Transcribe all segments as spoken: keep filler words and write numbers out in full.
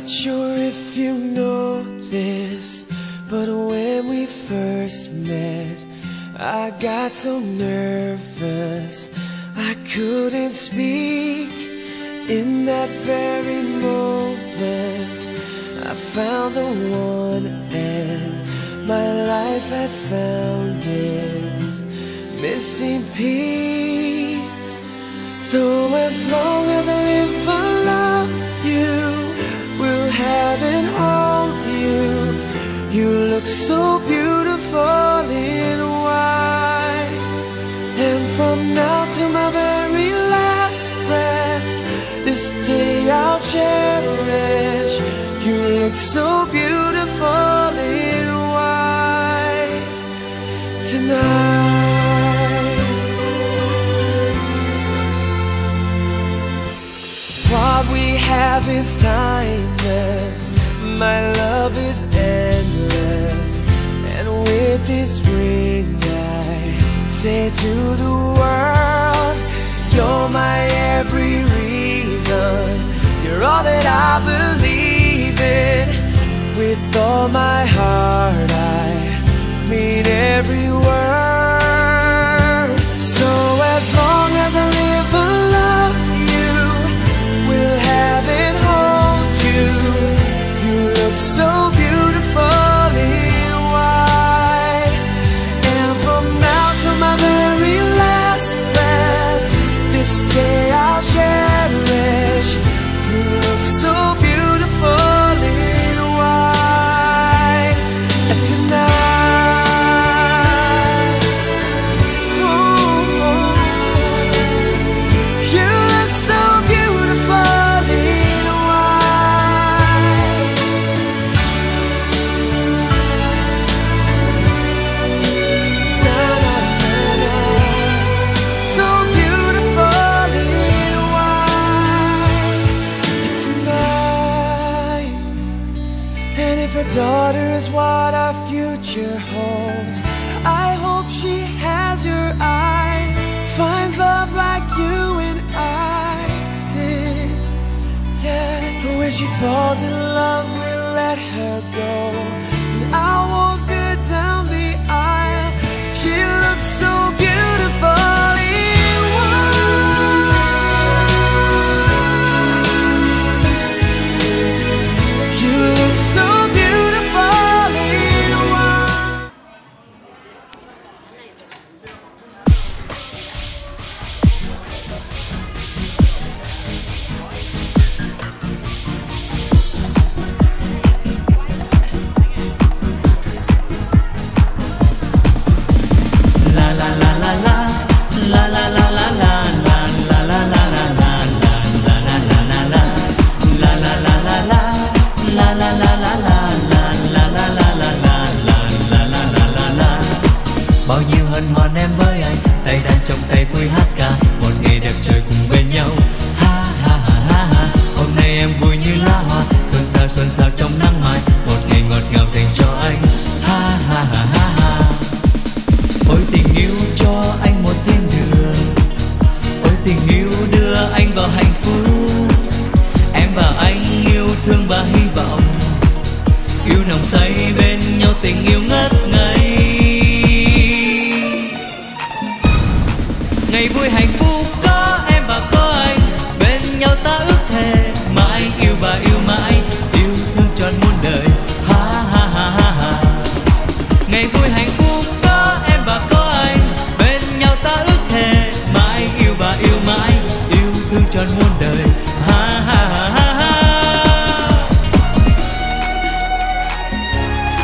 Not sure if you know this, but when we first met, I got so nervous I couldn't speak. In that very moment I found the one, and my life had found its missing piece. So as long as I live, I love you, will have and hold you. You look so beautiful in white, and from now to my very last breath, this day I'll cherish. You look so beautiful in white tonight. What we have is timeless, my love is endless, and with this ring I say to the world, you're my every reason, you're all that I believe in. With all my heart I mean every word. So as long as I live, I love you, will have and hold you. You look so beautiful in white, and from now to my very last breath, this day I'll cherish. You look so beautiful in white tonight. Ooh, you look so beautiful in white. Na, na, na, na. So beautiful in white tonight. And if a daughter is what our future holds, I hope she has your eyes, finds love like you and I did. Yeah, but when she falls in love, we'll let her go, and I'll walk her down the aisle. She looks so beautiful in white. You look so beautiful in white. La la la la la, la la la la la, la la la la la la, la la la la la, la la la la la, la la la la la, la la la la la, la la la la la. Bao nhiêu hân hoan em với anh, tay đang trong tay vui hát ca, một ngày đẹp trời cùng bên nhau. Ha ha ha ha ha, hôm nay em vui như lá hoa, xuân sao xuân sao trong nắng mai, một ngày ngọt ngào dành cho anh. Ha ha ha ha ha. Ôi tình yêu cho anh một thiên đường, ôi tình yêu đưa anh vào hạnh phúc. Em và anh yêu thương và hy vọng, yêu nồng say bên nhau, tình yêu ngất ngây. Ngày vui hạnh phúc có em và có anh, bên nhau ta ước thề mãi yêu và yêu mãi, yêu thương trọn muôn đời. Ha ha ha ha ha. Ngày vui hạnh phúc có em và có anh, bên nhau ta ước thề mãi yêu và yêu mãi, yêu thương trọn muôn đời. Ha ha ha ha ha.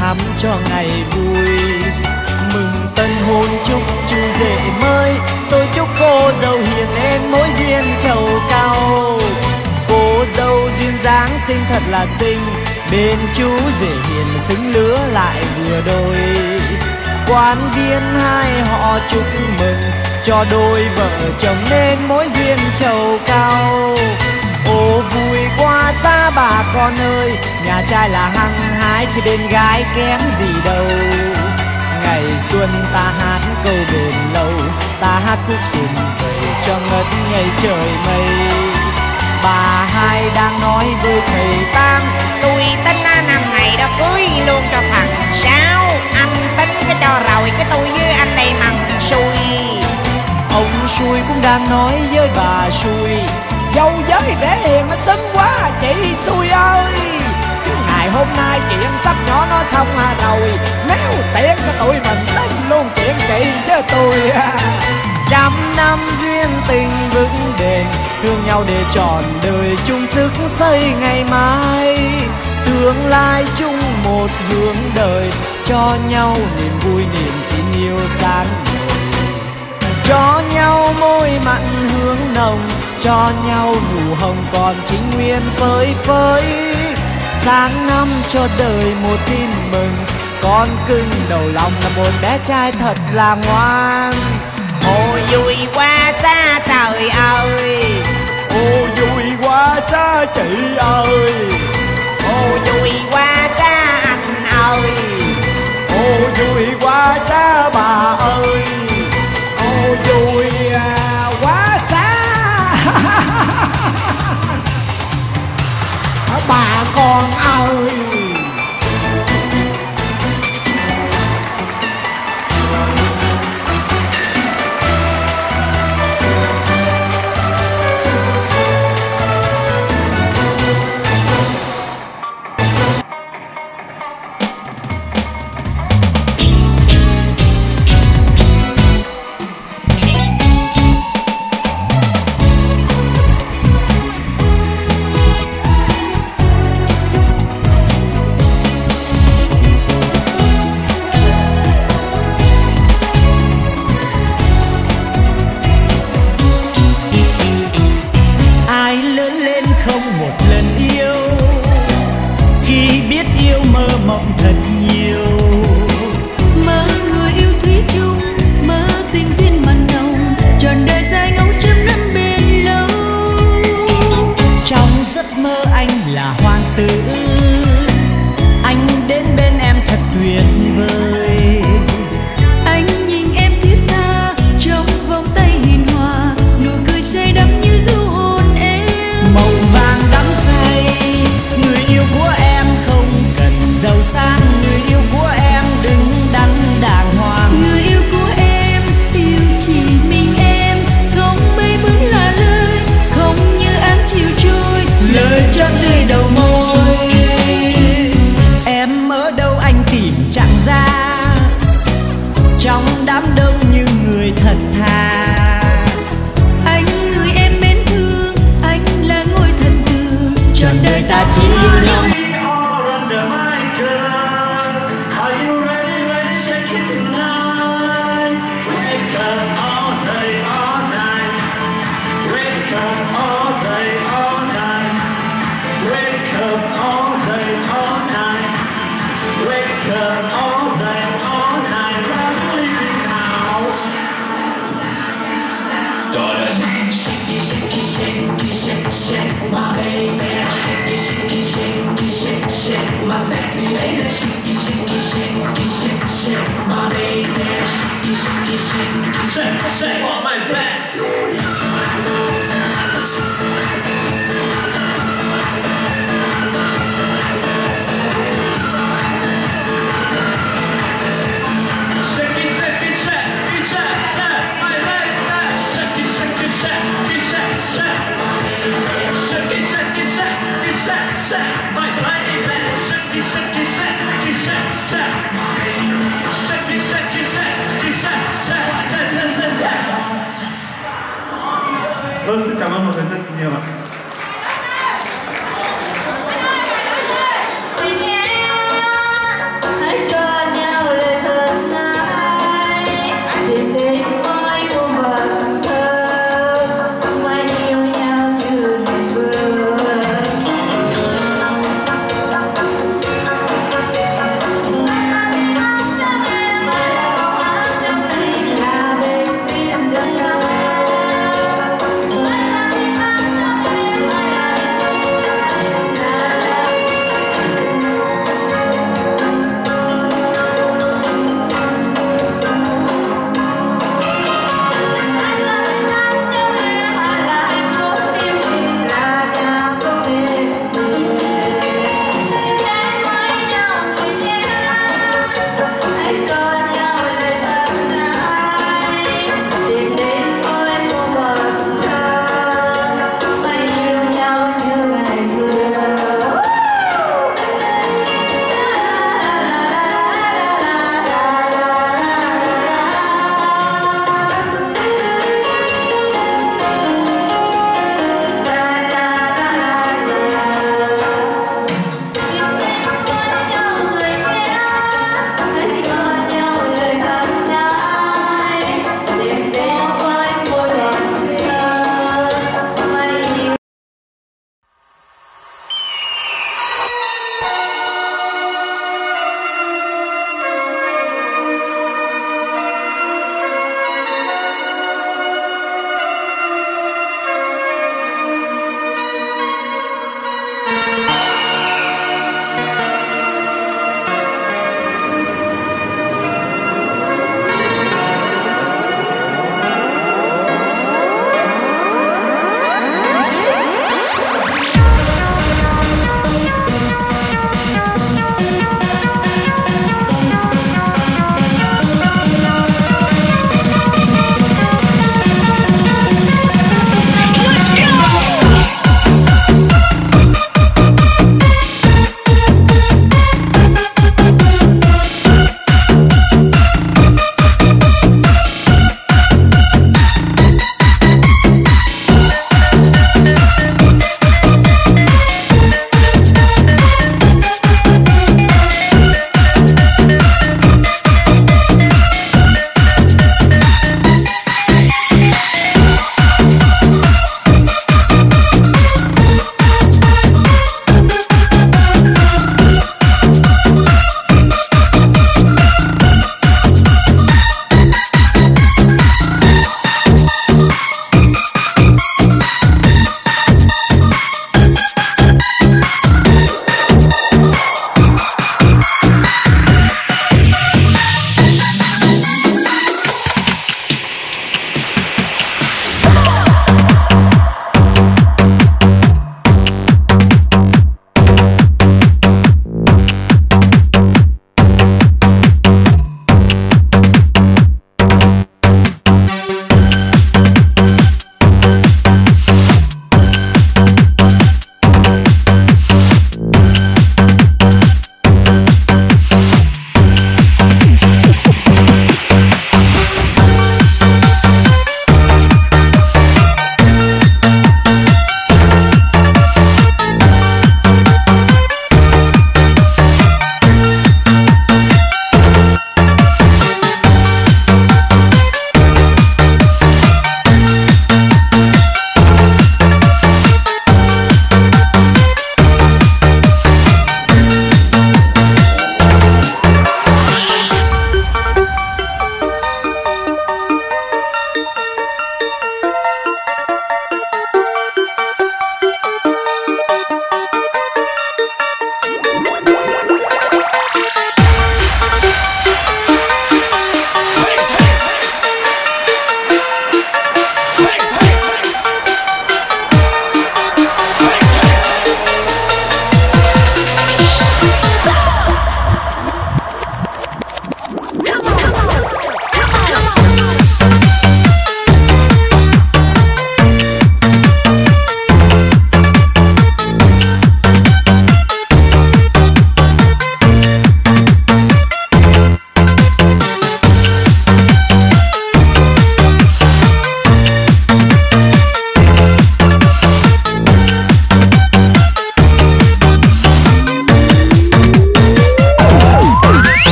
thắm cho ngày vui. Mừng tân hôn chúc chú rể mới, tôi chúc cô dâu hiền lên mối duyên trầu cao. Cô dâu duyên dáng xinh thật là xinh, bên chú rể hiền xứng lứa lại vừa đôi. Quan viên hai họ chúc mừng cho đôi vợ chồng nên mối duyên trầu cao. Ô vui quá xa bà con ơi, nhà trai là hăng hái chứ bên gái kém gì đâu. Ngày xuân ta hát câu bền lâu, ta hát khúc xuân về cho ngất ngây trời mây. Bà hai đang nói với thầy Tam, tôi tính năm này đó cưới luôn cho thằng Sáu. Anh tính cái cho rồi cái tôi với anh đây mằng xui. Ông xui cũng đang nói với bà xui, dâu với để hiền nó xứng quá chị xui ơi. Chứ ngày hôm nay chuyện sắp nhỏ nó xong rồi, nếu tiện cho tụi mình tính luôn chuyện chị với tôi. Trăm năm duyên tình vững bền, thương nhau để trọn đời chung sức xây ngày mai. Tương lai chung một hướng đời, cho nhau niềm vui niềm tin yêu sáng ngời. Cho nhau môi mặn hương nồng, cho nhau nụ hồng còn chính nguyên phơi phới. Sáng năm cho đời một tin mừng, con cưng đầu lòng là một bé trai thật là ngoan. Ồ vui quá xa trời ơi, ô vui quá xa chị ơi, ồ vui quá xa anh ơi, ô vui quá xa bà ơi, ô vui quá xa bà con ơi. Mộng thật nhiều, mơ người yêu thủy chung, mơ tình duyên mặn nồng, trọn đời dài ngóng trăm năm bền lâu. Trong giấc mơ anh là hoàng tử, anh đến bên em thật tuyệt vời. Anh nhìn em thiết tha trong vòng tay hiền hòa, nụ cười say đắm như du hồn em. Mộng vàng đắm say, người yêu của em không cần giàu sang, người yêu của em đứng đắn đàng hoàng. Người yêu của em yêu chỉ mình em, không mây mướn là lời, không như áng chiều trôi, lời cho tươi đầu môi. Em ở đâu anh tìm chẳng ra, trong đám đông như người thật thà. Anh người em mến thương, anh là ngôi thần tượng, trọn đời ta chỉ yêu nhau. Vâng, xin cảm ơn mọi người rất nhiều ạ.